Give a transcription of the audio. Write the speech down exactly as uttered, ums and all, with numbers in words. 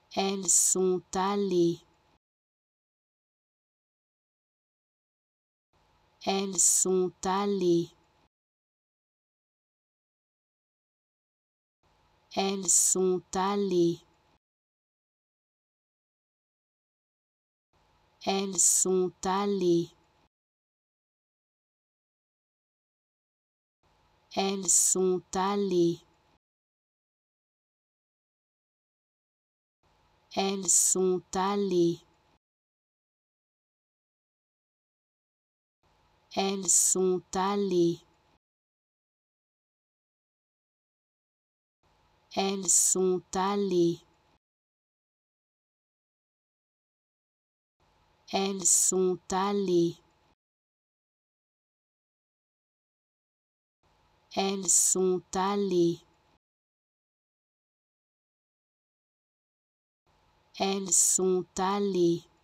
elles sont allées, elles sont allées, elles sont allées, elles sont allées, elles sont allées, elles sont allées, elles sont allées, elles sont allées, elles sont allées, elles sont allées, elles sont allées.